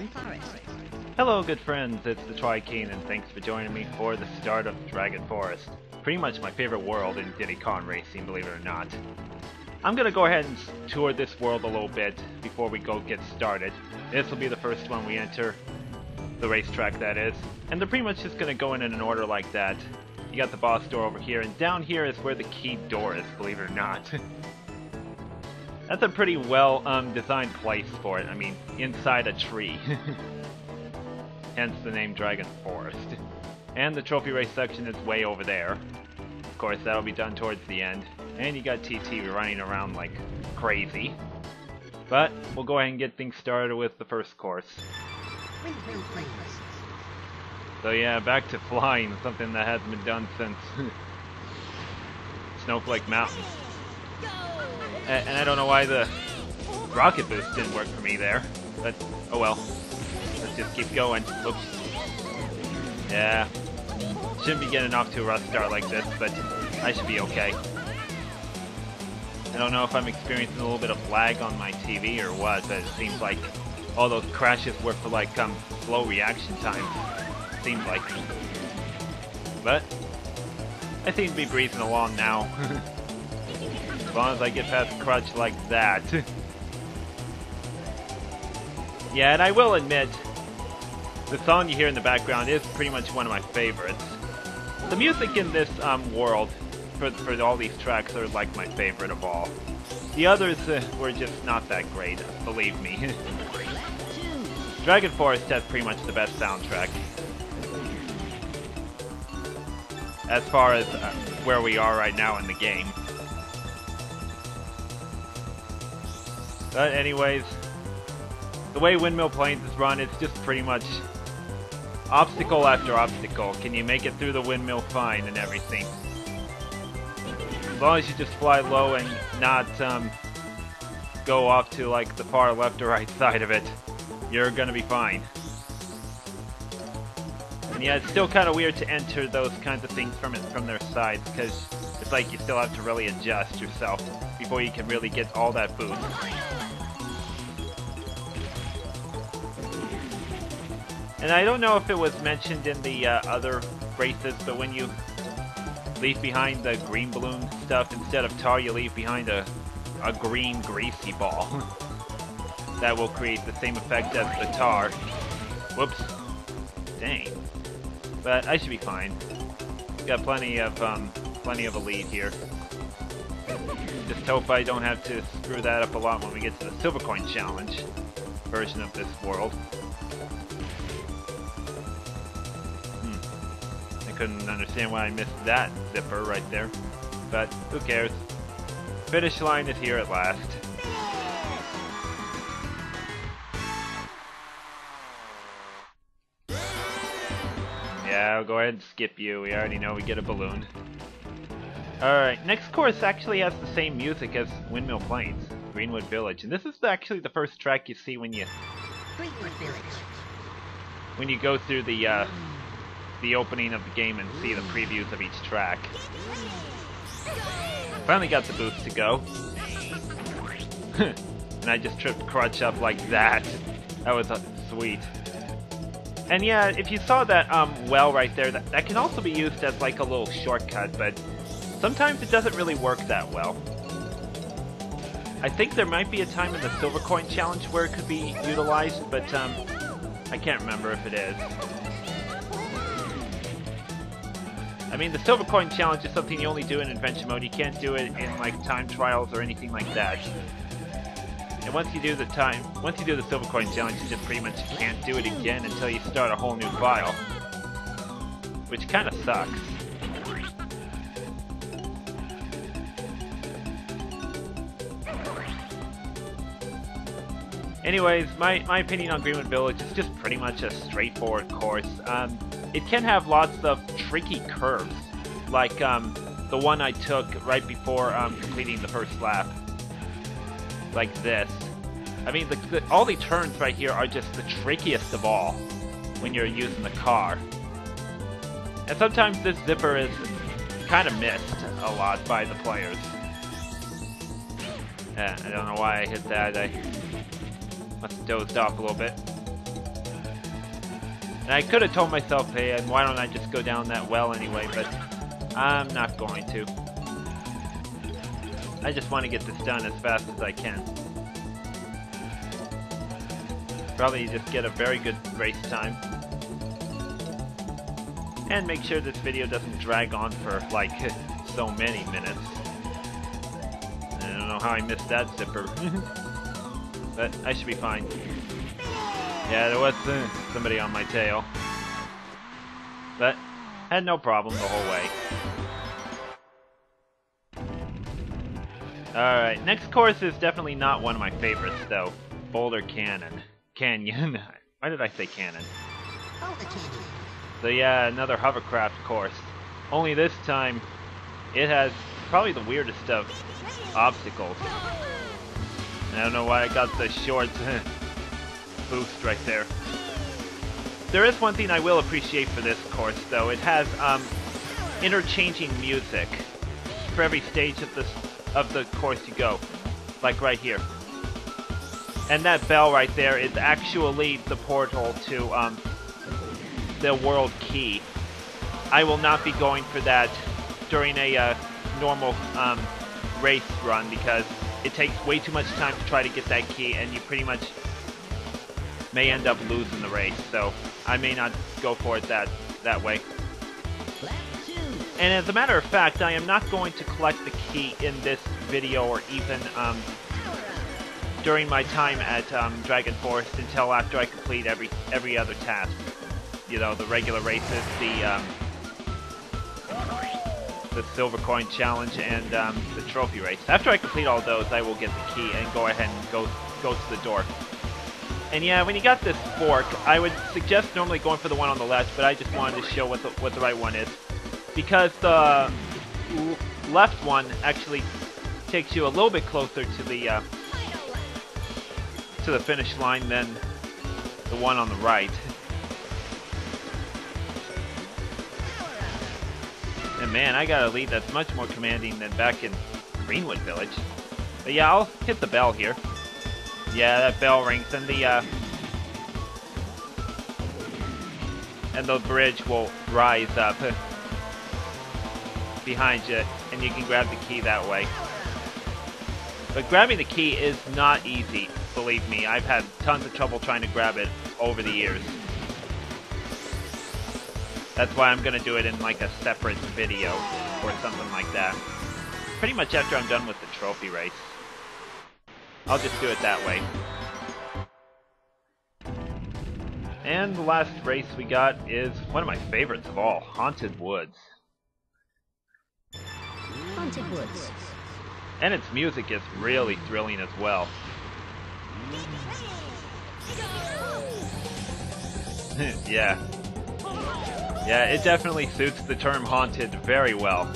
Hello good friends, it's the Tri-Keen and thanks for joining me for the start of Dragon Forest. Pretty much my favorite world in Diddy Kong Racing, believe it or not. I'm gonna go ahead and tour this world a little bit before we get started. This will be the first one we enter, the racetrack that is. And they're pretty much just gonna go in an order like that. You got the boss door over here, and down here is where the key door is, believe it or not. That's a pretty well designed place for it. I mean, inside a tree. Hence the name Dragon Forest. And the trophy race section is way over there. Of course, that'll be done towards the end. And you got TT running around like crazy. But we'll go ahead and get things started with the first course. So yeah, back to flying, something that hasn't been done since Snowflake Mountain. And I don't know why the rocket boost didn't work for me there, but oh well. Let's just keep going. Oops. Yeah. Shouldn't be getting off to a rough start like this, but I should be okay. I don't know if I'm experiencing a little bit of lag on my TV or what, but it seems like all those crashes were for like slow reaction times. Seems like. But I seem to be breezing along now. As long as I get past Crutch like that. Yeah, and I will admit, the song you hear in the background is pretty much one of my favorites. The music in this world, for all these tracks, are like my favorite of all. The others were just not that great, believe me. Dragon Forest has pretty much the best soundtrack. As far as where we are right now in the game. But anyways, the way Windmill Plains is run, it's just pretty much obstacle after obstacle. Can you make it through the windmill? Fine, and everything. As long as you just fly low and not go off to like the far left or right side of it, you're gonna be fine. And yeah, it's still kind of weird to enter those kinds of things from their sides, because it's like you still have to really adjust yourself before you can really get all that boost. And I don't know if it was mentioned in the other races, but when you leave behind the green balloon stuff, instead of tar, you leave behind a green greasy ball. That will create the same effect as the tar. Whoops. Dang. But I should be fine. Got plenty of a lead here. Just hope I don't have to screw that up a lot when we get to the Silver Coin Challenge version of this world. Couldn't understand why I missed that zipper right there, but who cares? Finish line is here at last. Yeah, I'll go ahead and skip you. We already know we get a balloon. Alright, next course actually has the same music as Windmill Plains, Greenwood Village, and this is actually the first track you see when you go through the opening of the game and see the previews of each track. Finally got the boost to go. And I just tripped Crutch up like that. That was sweet. And yeah, if you saw that well right there, that can also be used as like a little shortcut, but sometimes it doesn't really work that well. I think there might be a time in the Silver Coin Challenge where it could be utilized, but I can't remember if it is. I mean, the Silver Coin Challenge is something you only do in Adventure Mode. You can't do it in, like, time trials or anything like that. And once you do the Silver Coin Challenge, you just pretty much can't do it again until you start a whole new file. Which kind of sucks. Anyways, my opinion on Greenwood Village is just pretty much a straightforward course. It can have lots of tricky curves, like the one I took right before completing the first lap. Like this. I mean, all the turns right here are just the trickiest of all when you're using the car. And sometimes this zipper is kind of missed a lot by the players. I don't know why I hit that. I must have dozed off a little bit. And I could have told myself, hey, why don't I just go down that well anyway, but I'm not going to. I just want to get this done as fast as I can. Probably just get a very good race time. And make sure this video doesn't drag on for like so many minutes. I don't know how I missed that zipper. But I should be fine. Yeah, there was somebody on my tail. But had no problem the whole way. Alright, next course is definitely not one of my favorites though. Boulder Canyon. Why did I say cannon? So yeah, another hovercraft course. Only this time, it has probably the weirdest of obstacles. I don't know why I got the short boost right there. There is one thing I will appreciate for this course though. It has interchanging music for every stage of the course you go. Like right here. And that bell right there is actually the portal to the world key. I will not be going for that during a normal race run because it takes way too much time to try to get that key and you pretty much may end up losing the race. So I may not go for it that way. And as a matter of fact, I am not going to collect the key in this video or even during my time at Dragon Forest until after I complete every other task. You know, the regular races, the silver coin challenge, and the trophy race. After I complete all those, I will get the key and go ahead and go to the door. And yeah, when you got this fork, I would suggest normally going for the one on the left, but I just wanted to show what the right one is. Because the left one actually takes you a little bit closer to the finish line than the one on the right. And man, I got a lead that's much more commanding than back in Greenwood Village. But yeah, I'll hit the bell here. Yeah, that bell rings, and the bridge will rise up behind you, and you can grab the key that way. But grabbing the key is not easy, believe me. I've had tons of trouble trying to grab it over the years. That's why I'm gonna do it in like a separate video or something like that. Pretty much after I'm done with the trophy race. I'll just do it that way. And the last race we got is one of my favorites of all, Haunted Woods. Haunted Woods. And its music is really thrilling as well. Yeah. Yeah, it definitely suits the term haunted very well.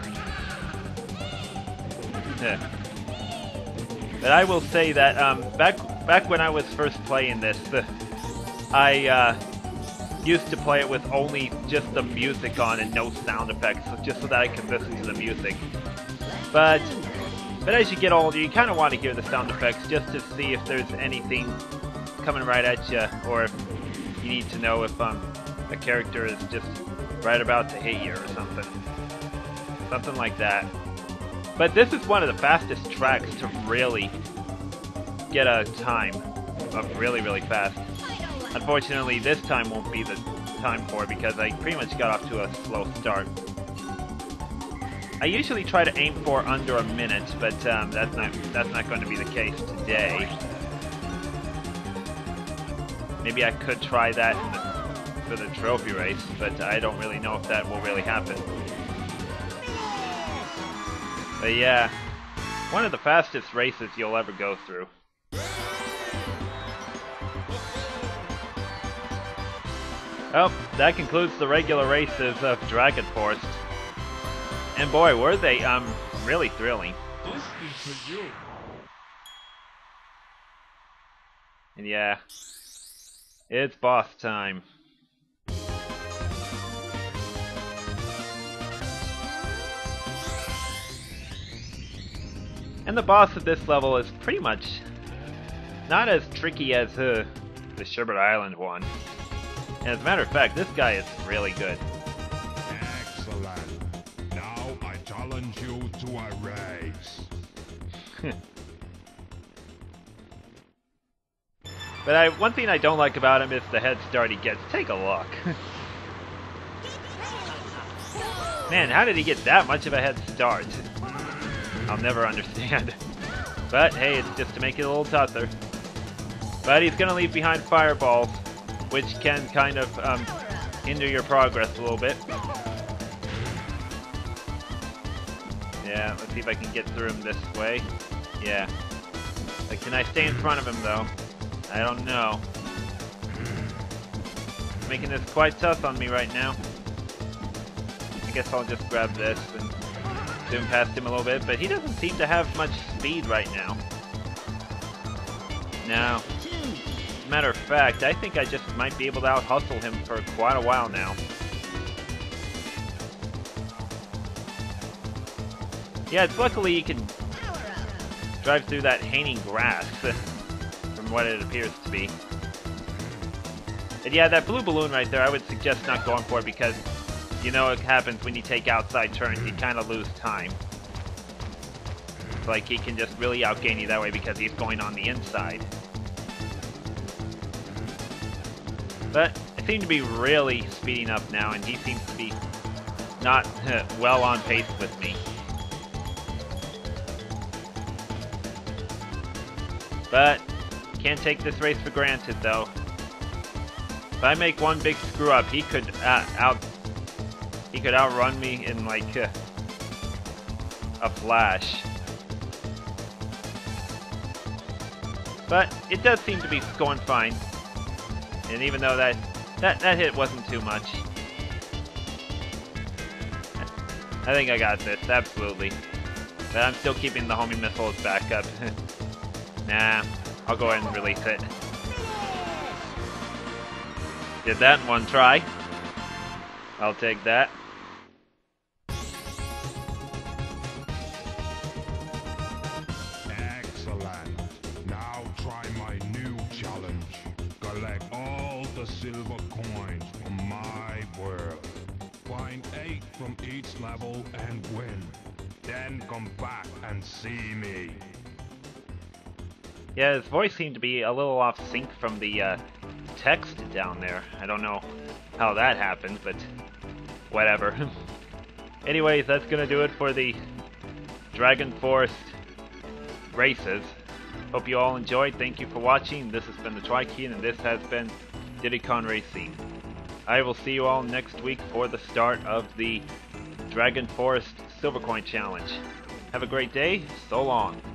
But I will say that back when I was first playing this, I used to play it with only just the music on and no sound effects, just so that I could listen to the music. But as you get older, you kind of want to hear the sound effects just to see if there's anything coming right at you, or if you need to know if a character is just right about to hit you or something. Something like that. But this is one of the fastest tracks to really get a time of really, really fast. Unfortunately, this time won't be the time for it because I pretty much got off to a slow start. I usually try to aim for under a minute, but that's not going to be the case today. Maybe I could try that for the trophy race, but I don't really know if that will really happen. But yeah, one of the fastest races you'll ever go through. Well, that concludes the regular races of Dragon Forest. And boy, were they really thrilling. This is for you. And yeah, it's boss time. And the boss of this level is pretty much not as tricky as the Sherbet Island one. And as a matter of fact, this guy is really good. Excellent. Now I challenge you to a race. But one thing I don't like about him is the head start he gets. Take a look. Man, how did he get that much of a head start? I'll never understand. But hey, it's just to make it a little tougher. But he's gonna leave behind fireballs, which can kind of hinder your progress a little bit. Yeah, let's see if I can get through him this way. Yeah. Like, can I stay in front of him though? I don't know. Making this quite tough on me right now. I guess I'll just grab this and zoom past him a little bit, but he doesn't seem to have much speed right now. Now, as a matter of fact, I think I just might be able to out-hustle him for quite a while now. Yeah, it's luckily you can drive through that hanging grass, from what it appears to be. And yeah, that blue balloon right there, I would suggest not going for it because you know what happens when you take outside turns, you kind of lose time. It's like he can just really outgain you that way because he's going on the inside. But I seem to be really speeding up now, and he seems to be not well on pace with me. But can't take this race for granted, though. If I make one big screw up, he could outrun me in like a flash. But it does seem to be going fine. And even though that hit wasn't too much, I think I got this, absolutely. But I'm still keeping the homing missiles back up. Nah, I'll go ahead and release it. Did that in one try. I'll take that. Excellent. Now try my new challenge. Collect all the silver coins from my world. Find 8 from each level and win. Then come back and see me. Yeah, his voice seemed to be a little off sync from the text down there. I don't know how that happened, but whatever. Anyways, that's gonna do it for the Dragon Forest races. Hope you all enjoyed. Thank you for watching. This has been the Tri-Keen, and this has been Diddy Kong Racing. I will see you all next week for the start of the Dragon Forest Silver Coin Challenge. Have a great day. So long.